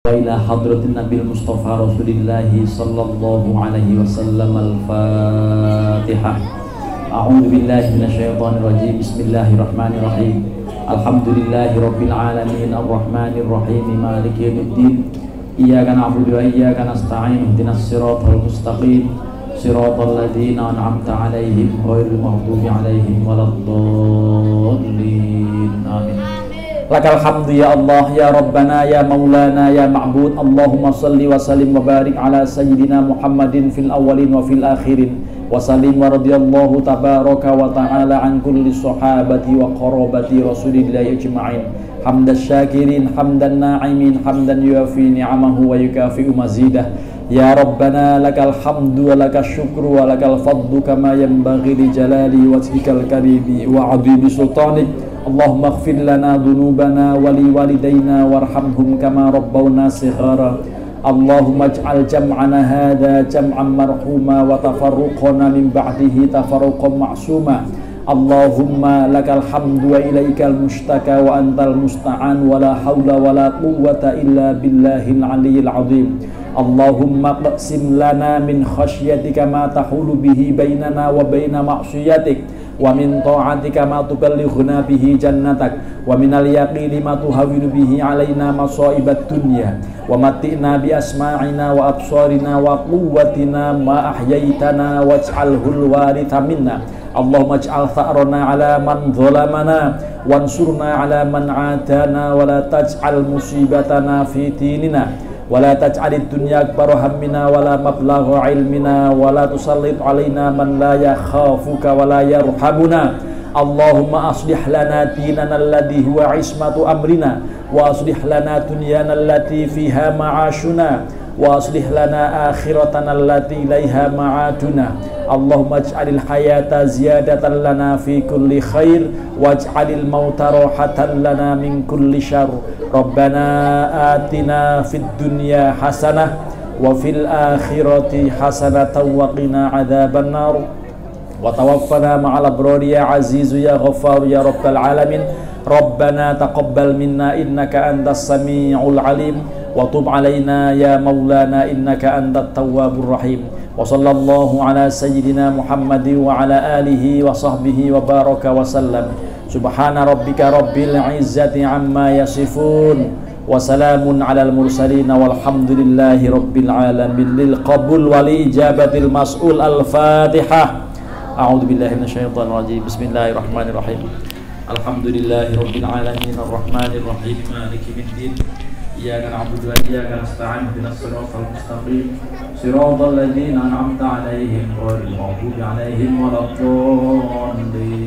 ila hadratin Nabil Mustafa Rasulillahi sallallahu alaihi wasallam. Al-Fatihah. A'udzu billahi minasyaitonir rajim. Bismillahirrahmanirrahim. Alhamdulillahi rabbil alamin arrahmanir rahim maliki yaumiddin. Iyyaka na'budu wa iyyaka nasta'in. Ihdinas siratal mustaqim. Siratal ladzina an'amta 'alaihim ghairil maghdubi 'alaihim waladdallin. Amin. Lakal hamdu ya Allah, ya Rabbana, ya Maulana, ya Ma'bud. Allahumma salli wa sallim wa barik ala sayyidina Muhammadin fil awwalin wa fil akhirin. Wa sallim wa radiyallahu tabaraka wa ta'ala an kulli sahabati wa qarabati Rasulillahi ajma'in. Hamdan syakirin, hamdan na'imin, hamdan yuafi ni'amahu wa yukafi'u mazidah. Ya Rabbana, lakal hamdu wa lakal syukru wa lakal fadlu kama yanbaghi li jalali wajhikal karimi wa 'azimi sultanik. Allahumma ighfir lana dhunubana wa li walidayna warhamhum kama rabbawna shighara. Allahumma ij'al jam'ana hadha jam'an marhuma wa tafarruqana min ba'dihi tafarruqan ma'suma. Allahumma lakal hamdu wa ilaikal mustaka wa antal musta'an wa la hawla wa la quwwata illa billahil aliyyil azim. Allahumma qsim lana min khasyatika ma tahulu bihi bainana wa baina ma'siyatik, wa min ta'atika ma tuballighuna bihi jannatak, wa minal yaqini ma tuhawwinu bihi alaina masaibat dunya, wa matti'na bi asma'ina wa absarina wa quwwatina ma ahyaitana waj'alhul waritha minna. Allahumma ij'al tha'rana ala man zalamana wansurna ala man 'adana wa la taj'al musibatana fi dinina wa la taj'alid dunya akbar hammina wa la mablagha ilmina wa la tusallit alaina man la yakhafuka wa la yarhamuna. Allahumma aslih lana dinana alladhi huwa ismatu amrina wa aslih lana dunyana allati fiha ma'ashuna wa aslih lana akhiratana allati ilaiha ma'aduna. Allahumma ij'alil hayata ziyadatan lana fi kulli khair waj'alil mauta rahatan lana min kulli syarr. Rabbana atina fid dunya hasanah wa fil akhirati hasanatan wa qina adzaban nar wa tawaffana ma'al abrari ya azizu ya ghaffar ya rabbal alamin. Rabbana taqabbal minna innaka antas sami'ul alim wa tub alaina ya maulana innaka antat tawwabur rahim. Wa sallallahu ala sayyidina Muhammadin wa ala alihi wa sahbihi wa baraka wa sallam. Subhana rabbika rabbil izzati amma yasifun wa salamun alal mursalin walhamdulillahi rabbil alamin. Lil qabul wal ijabatil mas'ul. Al-Fatihah. A'udzu billahi minasyaitonir rajim. Bismillahirrahmanirrahim. Alhamdulillahi rabbil alamin arrahmanir rahim maliki yaumiddin. Iyyaka na'budu wa iyyaka nasta'in. Ihdinas siratal mustaqim. Siratal ladzina an'amta 'alaihim ghairil maghdubi 'alaihim waladdallin.